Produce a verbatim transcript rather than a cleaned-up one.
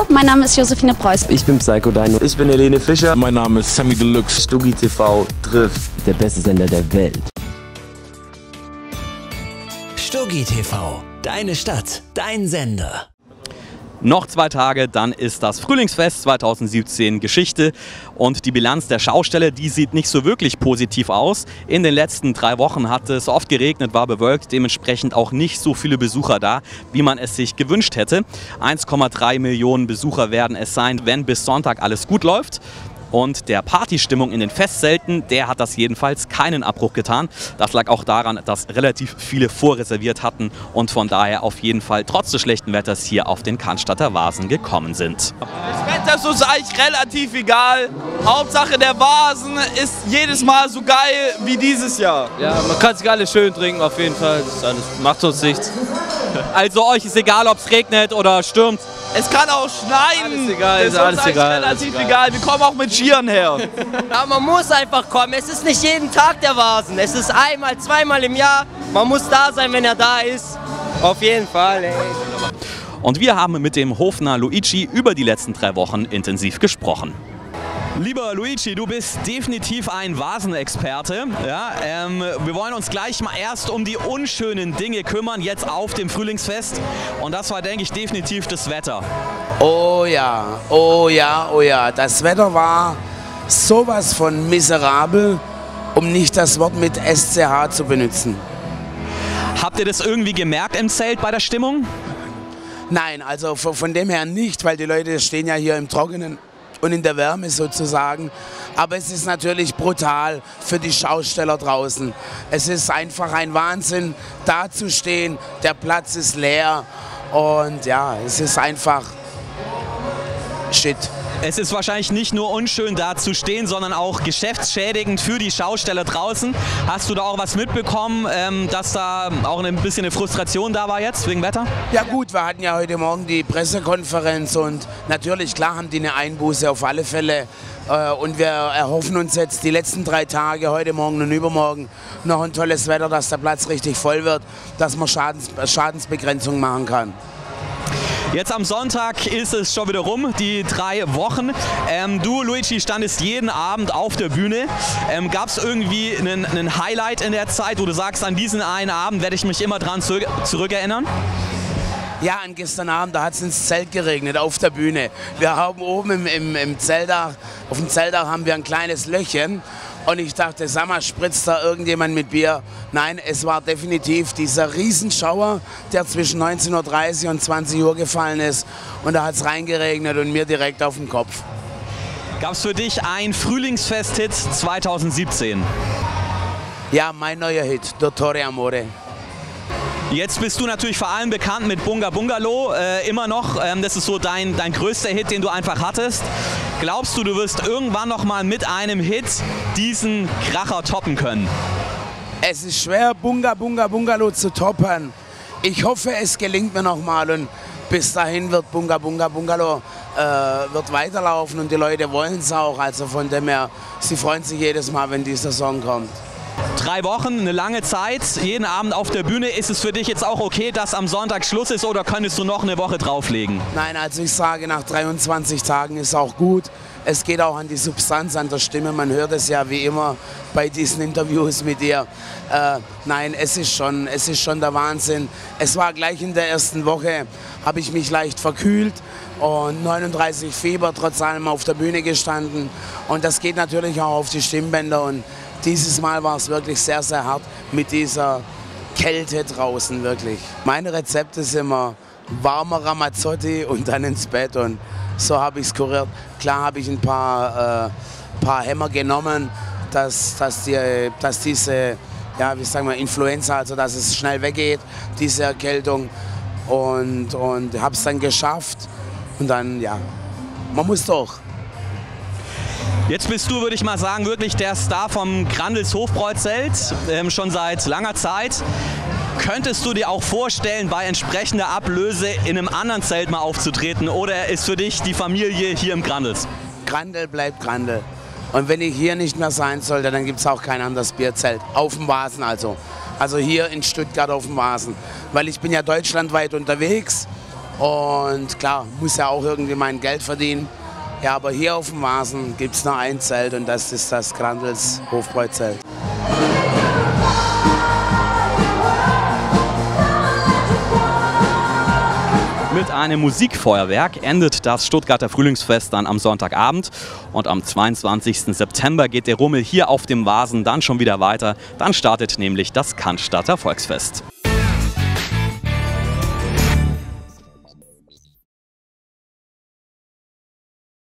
mein Name ist Josephine Preuß. Ich bin Psycho Dino. Ich bin Helene Fischer. Mein Name ist Sammy Deluxe. Stuggi T V trifft der beste Sender der Welt. Stuggi T V, deine Stadt, dein Sender. Noch zwei Tage, dann ist das Frühlingsfest zweitausendsiebzehn Geschichte und die Bilanz der Schaustelle, die sieht nicht so wirklich positiv aus. In den letzten drei Wochen hat es oft geregnet, war bewölkt, dementsprechend auch nicht so viele Besucher da, wie man es sich gewünscht hätte. eins Komma drei Millionen Besucher werden es sein, wenn bis Sonntag alles gut läuft. Und der Partystimmung in den Festzelten, der hat das jedenfalls keinen Abbruch getan. Das lag auch daran, dass relativ viele vorreserviert hatten und von daher auf jeden Fall trotz des schlechten Wetters hier auf den Cannstatter Vasen gekommen sind. Das Wetter ist uns eigentlich relativ egal. Hauptsache der Vasen ist jedes Mal so geil wie dieses Jahr. Ja, man kann sich alles schön trinken auf jeden Fall. Das alles, macht uns nichts. Also euch ist egal, ob es regnet oder stürmt? Es kann auch schneien. Alles egal, das ist ist alles uns egal, relativ alles egal. Wir kommen auch mit Skiern her. Ja, man muss einfach kommen. Es ist nicht jeden Tag der Vasen. Es ist einmal, zweimal im Jahr. Man muss da sein, wenn er da ist. Auf jeden Fall, ey. Und wir haben mit dem Hofner Luigi über die letzten drei Wochen intensiv gesprochen. Lieber Luigi, du bist definitiv ein Vasenexperte. Ja, ähm, wir wollen uns gleich mal erst um die unschönen Dinge kümmern, jetzt auf dem Frühlingsfest. Und das war, denke ich, definitiv das Wetter. Oh ja, oh ja, oh ja. Das Wetter war sowas von miserabel, um nicht das Wort mit S C H zu benutzen. Habt ihr das irgendwie gemerkt im Zelt bei der Stimmung? Nein, also von, von dem her nicht, weil die Leute stehen ja hier im Trockenen und in der Wärme sozusagen. Aber es ist natürlich brutal für die Schausteller draußen. Es ist einfach ein Wahnsinn, da zu stehen. Der Platz ist leer und ja, es ist einfach shit. Es ist wahrscheinlich nicht nur unschön da zu stehen, sondern auch geschäftsschädigend für die Schausteller draußen. Hast du da auch was mitbekommen, ähm, dass da auch ein bisschen eine Frustration da war jetzt wegen Wetter? Ja gut, wir hatten ja heute Morgen die Pressekonferenz und natürlich, klar haben die eine Einbuße auf alle Fälle. Äh, und wir erhoffen uns jetzt die letzten drei Tage, heute Morgen und übermorgen, noch ein tolles Wetter, dass der Platz richtig voll wird, dass man Schadens Schadensbegrenzung machen kann. Jetzt am Sonntag ist es schon wieder rum, die drei Wochen. Ähm, du, Luigi, standest jeden Abend auf der Bühne. Ähm, Gab es irgendwie einen, einen Highlight in der Zeit, wo du sagst, an diesen einen Abend werde ich mich immer dran zurück, zurückerinnern? Ja, an gestern Abend, da hat es ins Zelt geregnet, auf der Bühne. Wir haben oben im, im, im Zeltdach, auf dem Zeltdach haben wir ein kleines Löchchen. Und ich dachte, sag mal, spritzt da irgendjemand mit Bier? Nein, es war definitiv dieser Riesenschauer, der zwischen neunzehn Uhr dreißig und zwanzig Uhr gefallen ist. Und da hat es reingeregnet und mir direkt auf den Kopf. Gab es für dich ein Frühlingsfest-Hit zweitausendsiebzehn? Ja, mein neuer Hit, Dottore Amore. Jetzt bist du natürlich vor allem bekannt mit Bunga Bungalow, äh, immer noch. Ähm, das ist so dein, dein größter Hit, den du einfach hattest. Glaubst du, du wirst irgendwann noch mal mit einem Hit diesen Kracher toppen können? Es ist schwer, Bunga Bunga Bungalow zu toppen. Ich hoffe, es gelingt mir noch mal und bis dahin wird Bunga Bunga Bungalow äh, wird weiterlaufen und die Leute wollen es auch. Also von dem her, sie freuen sich jedes Mal, wenn dieser Song kommt. Drei Wochen, eine lange Zeit, jeden Abend auf der Bühne. Ist es für dich jetzt auch okay, dass am Sonntag Schluss ist oder könntest du noch eine Woche drauflegen? Nein, also ich sage, nach dreiundzwanzig Tagen ist auch gut. Es geht auch an die Substanz, an der Stimme. Man hört es ja wie immer bei diesen Interviews mit dir. Äh, nein, es ist schon, es ist schon der Wahnsinn. Es war gleich in der ersten Woche, habe ich mich leicht verkühlt und neununddreißig Fieber trotz allem auf der Bühne gestanden. Und das geht natürlich auch auf die Stimmbänder. Und dieses Mal war es wirklich sehr, sehr hart mit dieser Kälte draußen, wirklich. Meine Rezepte sind immer warmer Ramazzotti und dann ins Bett und so habe ich es kuriert. Klar habe ich ein paar, äh, paar Hämmer genommen, dass, dass, die, dass diese, ja, wie sagen wir, Influenza, also dass es schnell weggeht, diese Erkältung. Und, und habe es dann geschafft und dann, ja, man muss doch. Jetzt bist du, würde ich mal sagen, wirklich der Star vom Grandels Hofbräuzelt, ähm, schon seit langer Zeit. Könntest du dir auch vorstellen, bei entsprechender Ablöse in einem anderen Zelt mal aufzutreten oder ist für dich die Familie hier im Grandels? Grandel bleibt Grandel. Und wenn ich hier nicht mehr sein sollte, dann gibt es auch kein anderes Bierzelt. Auf dem Vasen also. Also hier in Stuttgart auf dem Vasen. Weil ich bin ja deutschlandweit unterwegs Und klar, muss ja auch irgendwie mein Geld verdienen. Ja, aber hier auf dem Vasen gibt es nur ein Zelt und das ist das Grandels Hofbräuzelt. Mit einem Musikfeuerwerk endet das Stuttgarter Frühlingsfest dann am Sonntagabend und am zweiundzwanzigsten September geht der Rummel hier auf dem Vasen dann schon wieder weiter. Dann startet nämlich das Cannstatter Volksfest.